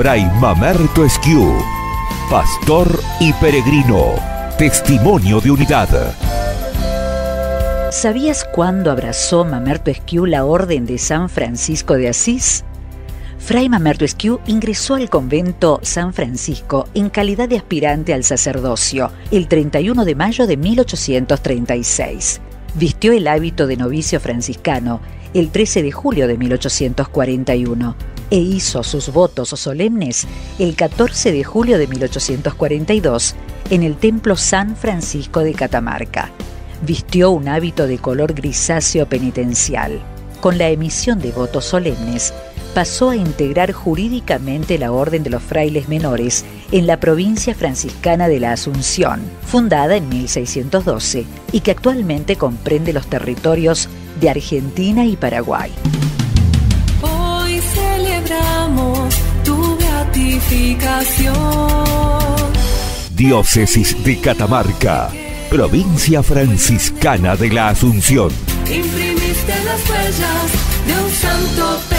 Fray Mamerto Esquiú, pastor y peregrino, testimonio de unidad. ¿Sabías cuándo abrazó Mamerto Esquiú la Orden de San Francisco de Asís? Fray Mamerto Esquiú ingresó al convento San Francisco en calidad de aspirante al sacerdocio el 31 de mayo de 1836. Vistió el hábito de novicio franciscano el 13 de julio de 1841 e hizo sus votos solemnes el 14 de julio de 1842 en el templo San Francisco de Catamarca. Vistió un hábito de color grisáceo penitencial. Con la emisión de votos solemnes, pasó a integrar jurídicamente la Orden de los Frailes Menores en la provincia franciscana de la Asunción, fundada en 1612 y que actualmente comprende los territorios de Argentina y Paraguay. Hoy celebramos tu beatificación. Diócesis de Catamarca, provincia franciscana de la Asunción. Imprimiste las huellas de un santo